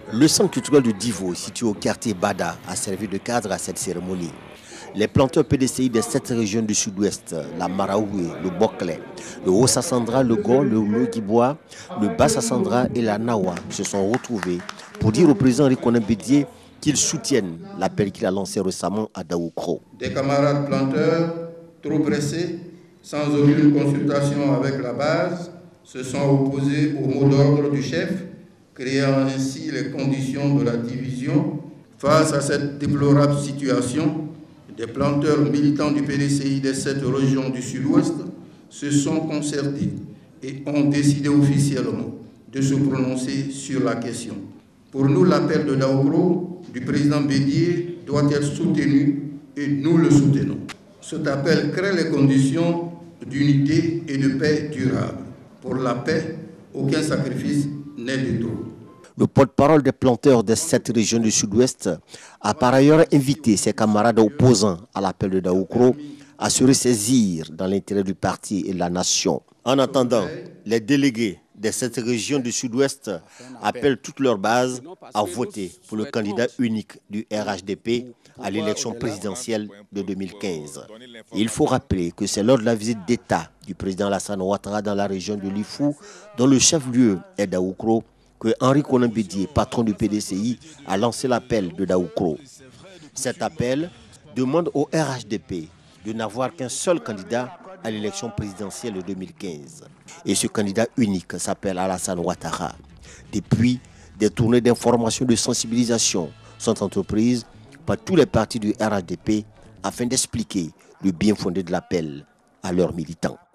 Le centre culturel de Divo, situé au quartier Bada, a servi de cadre à cette cérémonie. Les planteurs PDCI des 7 régions du sud-ouest, la Maraoué, le Boclé, le Haut-Sassandra, le Go, le Logibois, le Bas-Sassandra et la Nawa se sont retrouvés pour dire au président Rikonan Bédié qu'ils soutiennent l'appel qu'il a lancé récemment à Daoukro. Des camarades planteurs, trop pressés, sans aucune consultation avec la base, se sont opposés au mot d'ordre du chef, créant ainsi les conditions de la division. Face à cette déplorable situation, des planteurs militants du PDCI des 7 régions du sud-ouest se sont concertés et ont décidé officiellement de se prononcer sur la question. Pour nous, l'appel de Daoukro du président Bédié doit être soutenu et nous le soutenons. Cet appel crée les conditions d'unité et de paix durable. Pour la paix, aucun sacrifice n'est de trop. Le porte-parole des planteurs des 7 régions du sud-ouest a par ailleurs invité ses camarades opposants à l'appel de Daoukro à se ressaisir dans l'intérêt du parti et de la nation. En attendant, les délégués des 7 régions du sud-ouest appellent toutes leurs bases à voter pour le candidat unique du RHDP à l'élection présidentielle de 2015. Il faut rappeler que c'est lors de la visite d'État du président Alassane Ouattara dans la région de Lifou, dont le chef-lieu est Daoukro, que Rikonan Bédié, patron du PDCI, a lancé l'appel de Daoukro. Cet appel demande au RHDP de n'avoir qu'un seul candidat à l'élection présidentielle de 2015. Et ce candidat unique s'appelle Alassane Ouattara. Depuis, des tournées d'information et de sensibilisation sont entreprises par tous les partis du RHDP afin d'expliquer le bien fondé de l'appel à leurs militants.